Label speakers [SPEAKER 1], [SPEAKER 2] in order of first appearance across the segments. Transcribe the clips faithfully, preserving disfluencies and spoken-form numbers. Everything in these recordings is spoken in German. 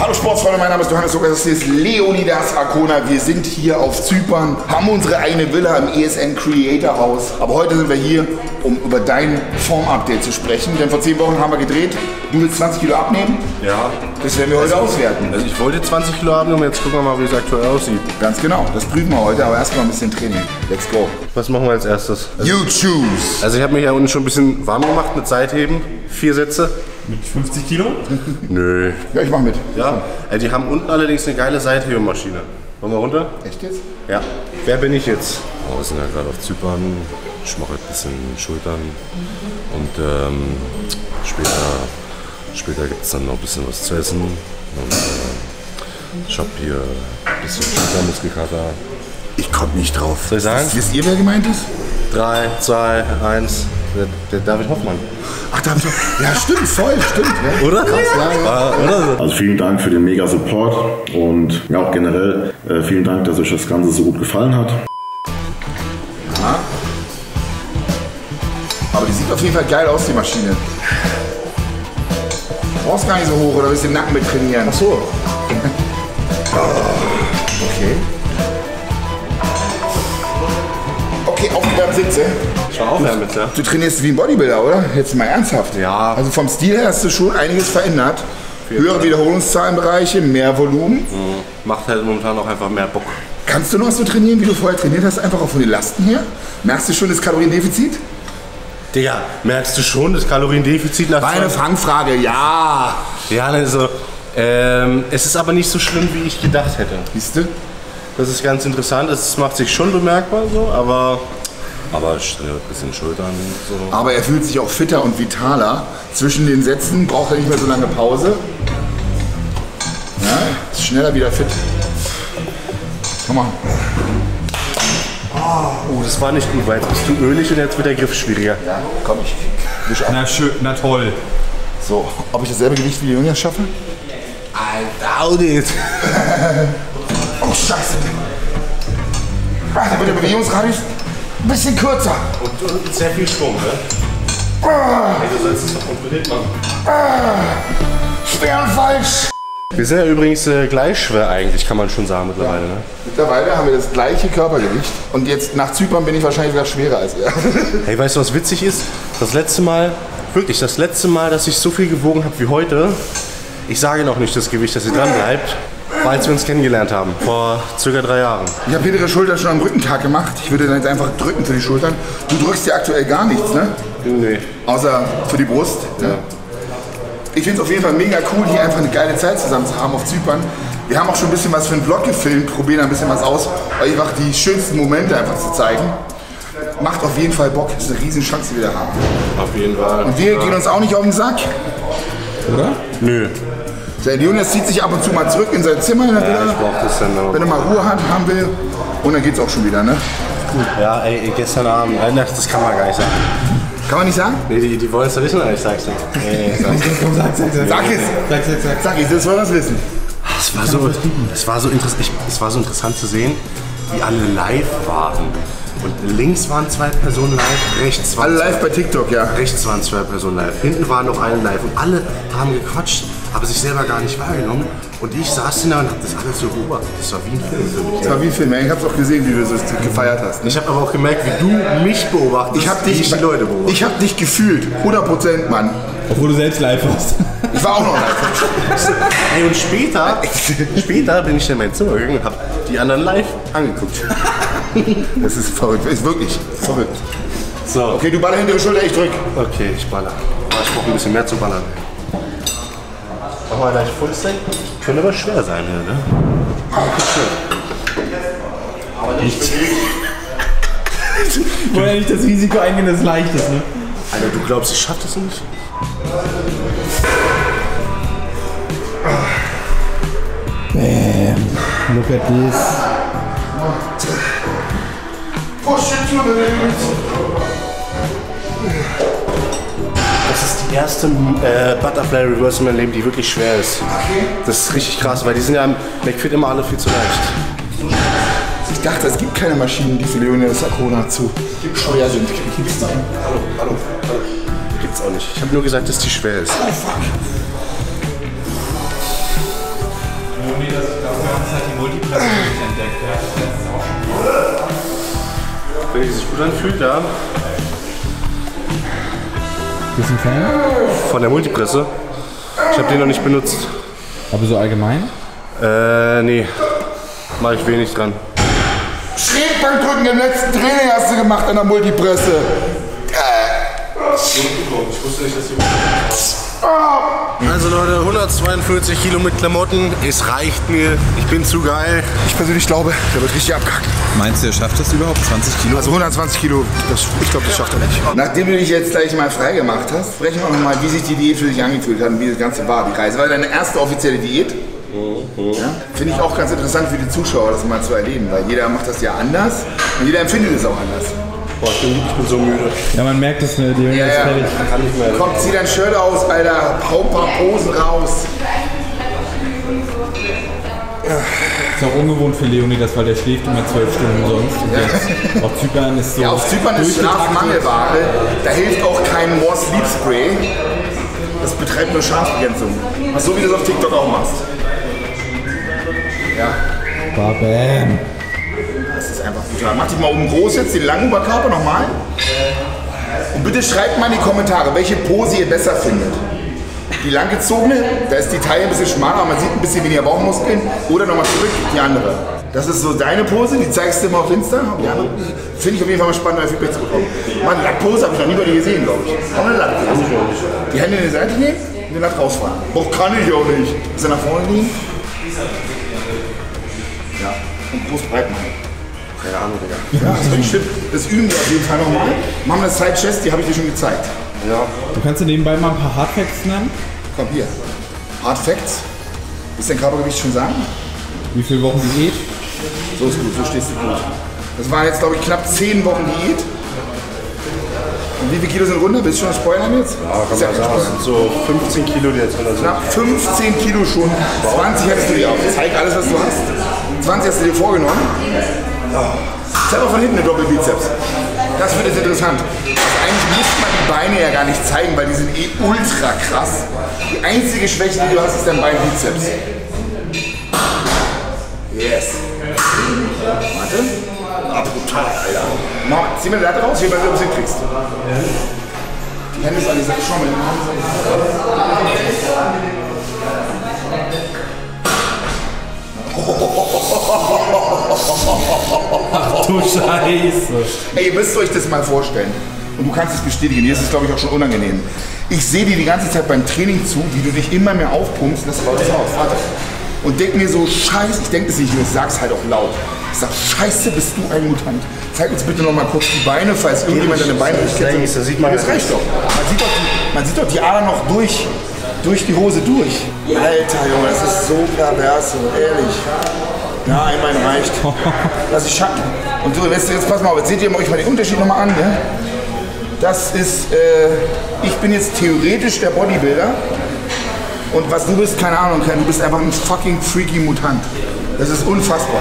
[SPEAKER 1] Hallo Sportsfreunde, mein Name ist Johannes Zucker, das hier ist Leonidas Arkona. Wir sind hier auf Zypern, haben unsere eigene Villa im E S N Creator House. Aber heute sind wir hier, um über dein Form-Update zu sprechen. Denn vor zehn Wochen haben wir gedreht. Du willst zwanzig Kilo abnehmen?
[SPEAKER 2] Ja.
[SPEAKER 1] Das werden wir heute
[SPEAKER 2] also,
[SPEAKER 1] auswerten.
[SPEAKER 2] Also ich wollte zwanzig Kilo abnehmen, jetzt gucken wir mal, wie es aktuell aussieht.
[SPEAKER 1] Ganz genau, das prüfen wir heute, aber erstmal ein bisschen Training. Let's go.
[SPEAKER 2] Was machen wir als erstes? Also,
[SPEAKER 1] you choose.
[SPEAKER 2] Also ich habe mich ja unten schon ein bisschen warm gemacht mit Seitheben. Vier Sätze.
[SPEAKER 3] Mit fünfzig Kilo?
[SPEAKER 2] Nö.
[SPEAKER 1] Ja, ich mach mit.
[SPEAKER 2] Ja, äh, die haben unten allerdings eine geile Seithebemaschine. Wollen wir runter?
[SPEAKER 1] Echt jetzt?
[SPEAKER 2] Ja. Wer bin ich jetzt?
[SPEAKER 4] Oh, wir sind ja gerade auf Zypern. Ich mache ein bisschen Schultern. Und ähm, später, später gibt es dann noch ein bisschen was zu essen. Und äh, ich habe hier ein bisschen Schultermuskelkater.
[SPEAKER 1] Ich komme nicht drauf.
[SPEAKER 2] Soll ich sagen?
[SPEAKER 1] Wisst ihr, wer gemeint ist?
[SPEAKER 2] drei, zwei, eins. Der, der David Hoffmann.
[SPEAKER 1] Ach, David Hoffmann. Ja, stimmt, voll, stimmt. Ja.
[SPEAKER 2] Oder?
[SPEAKER 1] Krass, ja, ja.
[SPEAKER 2] Oder?
[SPEAKER 5] Also vielen Dank für den mega Support und ja auch generell äh, vielen Dank, dass euch das Ganze so gut gefallen hat.
[SPEAKER 1] Ja. Aber die sieht auf jeden Fall geil aus, die Maschine. Du brauchst gar nicht so hoch oder willst den Nacken mit trainieren?
[SPEAKER 2] Ach so.
[SPEAKER 1] Okay. Okay, aufgewärmt Sitze.
[SPEAKER 2] Ich war aufwärmen mit, ja.
[SPEAKER 1] Du trainierst wie ein Bodybuilder, oder? Jetzt mal ernsthaft.
[SPEAKER 2] Ja.
[SPEAKER 1] Also vom Stil her hast du schon einiges verändert. Höhere Wiederholungszahlenbereiche, mehr Volumen.
[SPEAKER 2] Mhm. Macht halt momentan auch einfach mehr Bock.
[SPEAKER 1] Kannst du noch so trainieren, wie du vorher trainiert hast, einfach auch von den Lasten her? Merkst du schon das Kaloriendefizit?
[SPEAKER 2] Digga, merkst du schon das Kaloriendefizit nach
[SPEAKER 1] War eine Fangfrage, ja.
[SPEAKER 2] Ja, also, ähm, es ist aber nicht so schlimm, wie ich gedacht hätte.
[SPEAKER 1] Siehst du?
[SPEAKER 2] Das ist ganz interessant, es macht sich schon bemerkbar so, aber...
[SPEAKER 4] Aber ich trainiere ein bisschen Schultern. So.
[SPEAKER 1] Aber er fühlt sich auch fitter und vitaler. Zwischen den Sätzen braucht er nicht mehr so lange Pause. Ja, ist schneller wieder fit. Komm mal.
[SPEAKER 2] Oh, das war nicht gut, weil jetzt bist du ölig und jetzt wird der Griff schwieriger.
[SPEAKER 1] Ja, komm, ich wisch ab.
[SPEAKER 3] Na schön, na toll.
[SPEAKER 1] So, ob ich dasselbe Gewicht wie die Jünger schaffe?
[SPEAKER 2] I doubt it.
[SPEAKER 1] Oh, scheiße. Ah, da wird der Bewegungsradius ein bisschen kürzer.
[SPEAKER 2] Und, und sehr viel Schwung, ne?
[SPEAKER 1] Ah,
[SPEAKER 2] Hey, du sollst es doch kontrolliert machen.
[SPEAKER 1] ah, schwer und falsch.
[SPEAKER 2] Wir sind ja übrigens äh, gleich schwer eigentlich, kann man schon sagen mittlerweile, ne?
[SPEAKER 1] Mittlerweile haben wir das gleiche Körpergewicht. Und jetzt nach Zypern bin ich wahrscheinlich sogar schwerer als er.
[SPEAKER 2] Hey, weißt du, was witzig ist? Das letzte Mal, wirklich das letzte Mal, dass ich so viel gewogen habe wie heute, ich sage noch nicht das Gewicht, dass ihr dran bleibt, war, als wir uns kennengelernt haben, vor circa drei Jahren.
[SPEAKER 1] Ich habe hintere Schulter schon am Rückentag gemacht. Ich würde dann jetzt einfach drücken für die Schultern. Du drückst ja aktuell gar nichts, ne?
[SPEAKER 2] Nee.
[SPEAKER 1] Außer für die Brust. Ja. Ich finde es auf jeden Fall mega cool, hier einfach eine geile Zeit zusammen zu haben auf Zypern. Wir haben auch schon ein bisschen was für einen Vlog gefilmt, probieren ein bisschen was aus, euch einfach die schönsten Momente einfach zu zeigen. Macht auf jeden Fall Bock, das ist eine riesen Chance, die wir da haben.
[SPEAKER 2] Auf jeden Fall.
[SPEAKER 1] Und wir gehen uns auch nicht auf den Sack.
[SPEAKER 3] Oder?
[SPEAKER 2] Nö.
[SPEAKER 1] Der Jonas zieht sich ab und zu mal zurück in sein Zimmer,
[SPEAKER 2] Ja, ich brauch das dann aber.
[SPEAKER 1] wenn er mal Ruhe hat, haben will. Und dann geht's auch schon wieder, ne?
[SPEAKER 2] Ja, ey, gestern Abend, Alter, das kann man gar nicht sagen.
[SPEAKER 1] Kann man nicht sagen?
[SPEAKER 2] Nee, die, die wollen es ja wissen, aber ich sag's nicht. Nee, ich sag's nicht.
[SPEAKER 3] Komm, sag, sag, sag.
[SPEAKER 1] Sag es!
[SPEAKER 3] Sag, sag, sag.
[SPEAKER 1] Sag es, das wollen wir es wissen.
[SPEAKER 2] Es war, so, es, war so interess- ich, es war so interessant zu sehen, wie alle live waren. Und links waren zwei Personen live, rechts waren,
[SPEAKER 1] Alle
[SPEAKER 2] zwei,
[SPEAKER 1] live bei TikTok, ja.
[SPEAKER 2] rechts waren zwei Personen live, hinten waren noch eine live. Und alle haben gequatscht, aber sich selber gar nicht wahrgenommen. Und ich saß da und hab das alles so beobachtet. Das war wie ein Film für mich.
[SPEAKER 1] Das war wie ein Film, ich hab's auch gesehen, wie du das gefeiert hast.
[SPEAKER 2] Ich habe aber auch gemerkt, wie du mich beobachtest,
[SPEAKER 1] Ich hab
[SPEAKER 2] wie
[SPEAKER 1] dich,
[SPEAKER 2] ich die Leute beobachte.
[SPEAKER 1] ich hab dich gefühlt, hundert Prozent, Mann.
[SPEAKER 3] Obwohl du selbst live warst.
[SPEAKER 1] Ich war auch noch live.
[SPEAKER 2] Ey, und später, später bin ich in mein Zimmer gegangen und hab die anderen live angeguckt.
[SPEAKER 1] Das ist verrückt, ist wirklich verrückt.
[SPEAKER 2] So,
[SPEAKER 1] Okay, du baller hintere Schulter, ich drück.
[SPEAKER 2] okay, ich baller. Aber ich brauche ein bisschen mehr zum Ballern. Machen wir gleich Fullstack. Könnte aber schwer sein hier, ne? Aber nicht
[SPEAKER 3] Ich wollte ja nicht das Risiko eingehen, dass es leicht ist, ne?
[SPEAKER 2] Alter, du glaubst, ich schaff das nicht?
[SPEAKER 3] Bam. Look at this.
[SPEAKER 1] Push it to the limit.
[SPEAKER 2] Das ist die erste äh, Butterfly Reverse in meinem Leben, die wirklich schwer ist. Das ist richtig krass, weil die sind ja im McFit immer alle viel zu leicht.
[SPEAKER 1] Ich dachte, es gibt keine Maschinen, die für Leonidas Arkona zu schwer sind. Gibt's da?
[SPEAKER 2] Hallo, hallo, hallo. Gibt's auch nicht. Ich habe nur gesagt, dass die schwer ist.
[SPEAKER 1] Oh fuck.
[SPEAKER 3] Multipresse entdeckt. Der hat das letztes auch schon.
[SPEAKER 2] Wenn ich sich gut anfühlt, ja.
[SPEAKER 3] Bist du ein Fan?
[SPEAKER 2] Von der Multipresse. Ich habe den noch nicht benutzt.
[SPEAKER 3] Aber so allgemein?
[SPEAKER 2] Äh, nee. Mach ich wenig dran.
[SPEAKER 1] Schrägbankdrücken im letzten Training hast du gemacht an der Multipresse.
[SPEAKER 2] Ich wusste nicht, dass die Also Leute, hundertzweiundvierzig Kilo mit Klamotten, es reicht mir, ich bin zu geil.
[SPEAKER 1] Ich persönlich glaube, der wird richtig abkacken.
[SPEAKER 6] Meinst du, er schafft das überhaupt? zwanzig Kilo?
[SPEAKER 1] Also hundertzwanzig Kilo, das, ich glaube, das schafft er nicht. Nachdem du dich jetzt gleich mal frei gemacht hast, sprechen wir noch mal, wie sich die Diät für dich angefühlt hat und wie das Ganze war, die Reise. War deine erste offizielle Diät? Mhm. Ja? Finde ich auch ganz interessant für die Zuschauer, das mal zu erleben, weil jeder macht das ja anders und jeder empfindet es auch anders.
[SPEAKER 2] Boah, ich bin, ich bin so müde.
[SPEAKER 3] Ja, man merkt es, ne? Die Junge
[SPEAKER 1] Ja,
[SPEAKER 3] ist
[SPEAKER 1] ja.
[SPEAKER 3] fertig.
[SPEAKER 2] Kann nicht mehr.
[SPEAKER 1] Komm, zieh dein Shirt aus, Alter, hau ein paar Posen raus.
[SPEAKER 3] Ist auch ungewohnt für Leonidas, weil der schläft immer zwölf Stunden sonst. Und jetzt auf Zypern ist so.
[SPEAKER 1] Ja, auf Zypern ist Schlafmangelware. Da hilft auch kein More Sleep Spray. Das betreibt nur Schlafbegrenzung. So wie du es auf TikTok auch machst. Ja,
[SPEAKER 3] Bam.
[SPEAKER 1] das ist einfach brutal. Mach dich mal oben groß jetzt, den langen Oberkörper nochmal. Und bitte schreibt mal in die Kommentare, welche Pose ihr besser findet. Die langgezogene, da ist die Taille ein bisschen schmaler, man sieht ein bisschen weniger Bauchmuskeln. Oder nochmal zurück, die andere. Das ist so deine Pose, die zeigst du immer auf Insta. Die andere finde ich auf jeden Fall mal spannend, neue Feedback zu bekommen. Mal eine Lattpose habe ich noch nie bei dir gesehen, glaube ich. Auch eine Lattpose. Die Hände in die Seite nehmen und den Latt rausfahren. Boah, kann ich auch nicht. Ist er nach vorne liegen? Ja, und groß breit machen.
[SPEAKER 2] Keine Ahnung, Digga.
[SPEAKER 1] Ja, das ist nicht schlimm. Das üben wir auf jeden Fall nochmal. Machen wir das Side Chest, die habe ich dir schon gezeigt.
[SPEAKER 2] Ja.
[SPEAKER 3] Du kannst dir nebenbei mal ein paar Hardfacts nennen.
[SPEAKER 1] Komm hier. Hard Facts. Willst du dein Körpergewicht schon sagen?
[SPEAKER 3] Wie viele Wochen Diät?
[SPEAKER 1] So ist gut, so stehst du gut. Das waren jetzt, glaube ich, knapp zehn Wochen Diät. Und wie viele Kilo sind runter? Willst du schon spoilern jetzt?
[SPEAKER 2] Ja, kann man sagen. Das sind so fünfzehn Kilo, die jetzt runter sind.
[SPEAKER 1] Knapp fünfzehn Kilo schon. zwanzig hättest du dir auf. Zeig alles, was du hast. zwanzig hast du dir vorgenommen. Zeig mal von hinten den Doppelbizeps. Das wird jetzt interessant. Also eigentlich müsste man die Beine ja gar nicht zeigen, weil die sind eh ultra krass. Die einzige Schwäche, die du hast, ist dein Beinbizeps. Yes. Warte. Ah, brutal, Alter. Mach, zieh mir die Latte raus, hier, weil du das hinkriegst. Die Hände ist an die Seite. Schau mal, die Hände ist
[SPEAKER 3] Ach du Scheiße.
[SPEAKER 1] Ey, ihr müsst euch das mal vorstellen. Und du kannst es bestätigen. Dir ist es, glaube ich, auch schon unangenehm. Ich sehe dir die ganze Zeit beim Training zu, wie du dich immer mehr aufpumpst. Lass mal das aus. Warte. Und denk mir so, scheiße, ich denke das nicht, ich sag's halt auch laut. Ich sag, scheiße, bist du ein Mutant. Zeig uns bitte noch mal kurz die Beine, falls irgendjemand deine Beine nicht kennt.
[SPEAKER 2] Das sieht man
[SPEAKER 1] Das reicht doch. Man sieht doch die, man sieht doch die Ader noch durch, durch die Hose durch. Alter Junge, das ist so pervers, so ehrlich. Ja, einmal reicht. Lass ich Schatten. Und so, jetzt, jetzt pass mal auf, jetzt seht ihr euch mal den Unterschied nochmal an. Ne? Das ist, äh, ich bin jetzt theoretisch der Bodybuilder. Und was du bist, keine Ahnung, du bist einfach ein fucking freaky Mutant. Das ist unfassbar.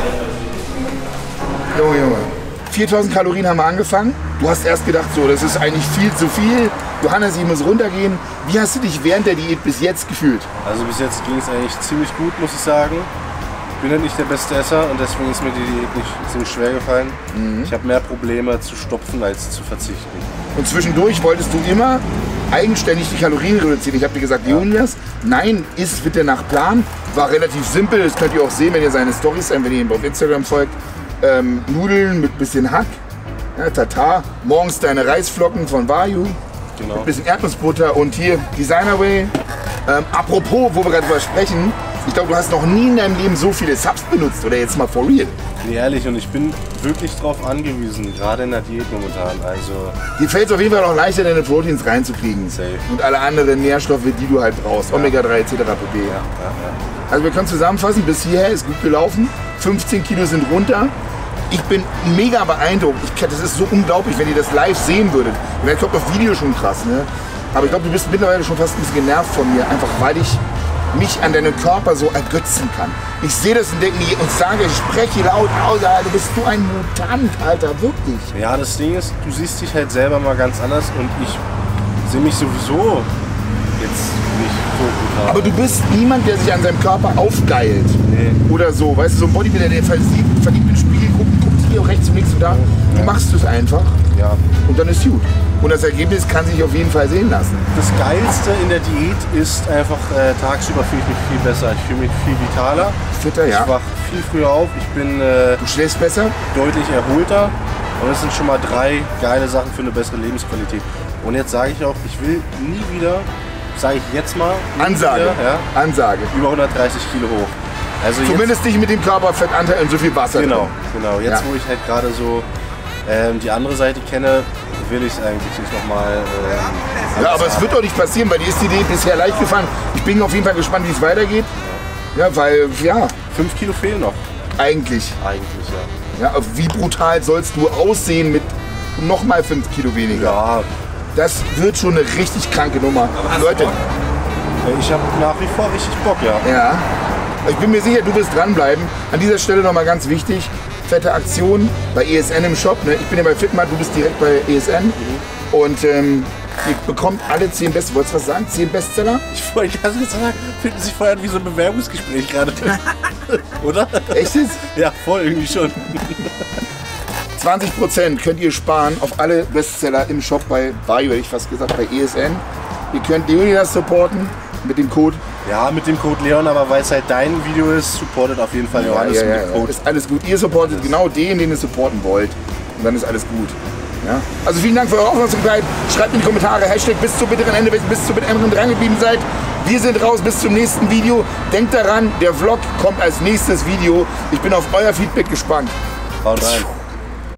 [SPEAKER 1] Junge, Junge. viertausend Kalorien haben wir angefangen. Du hast erst gedacht, so, das ist eigentlich viel zu viel. Johannes, ich muss runtergehen. Wie hast du dich während der Diät bis jetzt gefühlt?
[SPEAKER 2] Also bis jetzt ging es eigentlich ziemlich gut, muss ich sagen. Ich bin ja nicht der beste Esser und deswegen ist mir die Diät nicht ziemlich schwer gefallen. Mhm. Ich habe mehr Probleme zu stopfen als zu verzichten.
[SPEAKER 1] Und zwischendurch wolltest du immer eigenständig die Kalorien reduzieren. Ich habe dir gesagt, Jonas, nein, isst bitte nach Plan. War relativ simpel, das könnt ihr auch sehen, wenn ihr seine Storys, wenn ihr ihm auf Instagram folgt. Ähm, Nudeln mit bisschen Hack, ja, Tatar, morgens deine Reisflocken von Vayu,
[SPEAKER 2] Genau.
[SPEAKER 1] mit bisschen Erdnussbutter und hier Designerway. Ähm, apropos, wo wir gerade drüber sprechen, ich glaube, du hast noch nie in deinem Leben so viele Subs benutzt, oder jetzt mal for real.
[SPEAKER 2] Nee, ehrlich, und ich bin wirklich drauf angewiesen, gerade in der Diät momentan. Also
[SPEAKER 1] Dir fällt es auf jeden Fall auch leichter, deine Proteins reinzukriegen.
[SPEAKER 2] Safe.
[SPEAKER 1] Und alle anderen Nährstoffe, die du halt brauchst, Omega drei et cetera pp.
[SPEAKER 2] ja, ja.
[SPEAKER 1] Also wir können zusammenfassen, bis hierher ist gut gelaufen, fünfzehn Kilo sind runter. Ich bin mega beeindruckt. Ich, das ist so unglaublich, wenn ihr das live sehen würdet. Vielleicht kommt auf Video schon krass, ne? Aber ich glaube, du bist mittlerweile schon fast ein bisschen genervt von mir, einfach weil ich mich an deinem Körper so ergötzen kann. Ich sehe das und denke mir und sage, ich spreche laut aus, Alter, bist du ein Mutant, Alter, wirklich.
[SPEAKER 2] Ja, das Ding ist, du siehst dich halt selber mal ganz anders und ich sehe mich sowieso jetzt nicht so brutal.
[SPEAKER 1] Aber du bist niemand, der sich an seinem Körper aufgeilt.
[SPEAKER 2] Nee.
[SPEAKER 1] Oder so. Weißt du, so ein Bodybuilder, der verliebt, verliebt ins Spiegel guckt, guckt sich auch rechts und links und da. Du machst es einfach.
[SPEAKER 2] Ja.
[SPEAKER 1] Und dann ist gut. Und das Ergebnis kann sich auf jeden Fall sehen lassen.
[SPEAKER 2] Das Geilste in der Diät ist einfach, äh, tagsüber fühle ich mich viel besser. Ich fühle mich viel vitaler.
[SPEAKER 1] Fitter, ja.
[SPEAKER 2] Ich wach viel früher auf. Ich bin äh,
[SPEAKER 1] Du schläfst besser?
[SPEAKER 2] deutlich erholter. Und das sind schon mal drei geile Sachen für eine bessere Lebensqualität. Und jetzt sage ich auch, ich will nie wieder, sage ich jetzt mal, nie
[SPEAKER 1] Ansage.
[SPEAKER 2] wieder, ja,
[SPEAKER 1] Ansage.
[SPEAKER 2] über hundertdreißig Kilo hoch. Also
[SPEAKER 1] Zumindest nicht mit dem Körperfettanteil und so viel Wasser.
[SPEAKER 2] Genau,
[SPEAKER 1] drin.
[SPEAKER 2] genau. Jetzt,
[SPEAKER 1] Ja.
[SPEAKER 2] wo ich halt gerade so ähm, die andere Seite kenne, will ich es eigentlich nicht nochmal. Ähm,
[SPEAKER 1] Ja, aber es wird doch nicht passieren, weil die ist die Idee bisher leicht gefallen. Ich bin auf jeden Fall gespannt, wie es weitergeht. Ja, weil, ja,
[SPEAKER 2] fünf Kilo fehlen noch.
[SPEAKER 1] eigentlich.
[SPEAKER 2] Eigentlich, ja.
[SPEAKER 1] Ja, wie brutal sollst du aussehen mit nochmal fünf Kilo weniger?
[SPEAKER 2] Ja,
[SPEAKER 1] Das wird schon eine richtig kranke Nummer. Leute,
[SPEAKER 2] ich habe nach wie vor richtig Bock, ja.
[SPEAKER 1] ja, ich bin mir sicher, du wirst dranbleiben. An dieser Stelle nochmal ganz wichtig, fette Aktion bei E S N im Shop. Ne? Ich bin ja bei Fitmart, du bist direkt bei E S N. Und ähm, ihr bekommt alle zehn Bestseller. Wolltest du was sagen? zehn Bestseller?
[SPEAKER 2] Ich wollte gerade sagen, finden sich vorher wie so ein Bewerbungsgespräch gerade. Oder?
[SPEAKER 1] Echt jetzt?
[SPEAKER 2] Ja, voll irgendwie schon.
[SPEAKER 1] zwanzig Prozent könnt ihr sparen auf alle Bestseller im Shop bei Vario, hätte ich fast gesagt, bei E S N. Ihr könnt Leonidas supporten mit dem Code.
[SPEAKER 2] Ja, mit dem Code Leon, aber weil es halt dein Video ist, supportet auf jeden Fall Johannes
[SPEAKER 1] ja, ja,
[SPEAKER 2] mit dem
[SPEAKER 1] ja.
[SPEAKER 2] Code.
[SPEAKER 1] Ist alles gut. Ihr supportet genau den, den ihr supporten wollt. Und dann ist alles gut. Ja? Also vielen Dank für eure Aufmerksamkeit. Schreibt in die Kommentare, Hashtag bis zum bitteren Ende, bis zum bitteren Ende dran geblieben seid. Wir sind raus, bis zum nächsten Video. Denkt daran, der Vlog kommt als nächstes Video. Ich bin auf euer Feedback gespannt.
[SPEAKER 2] Haut rein.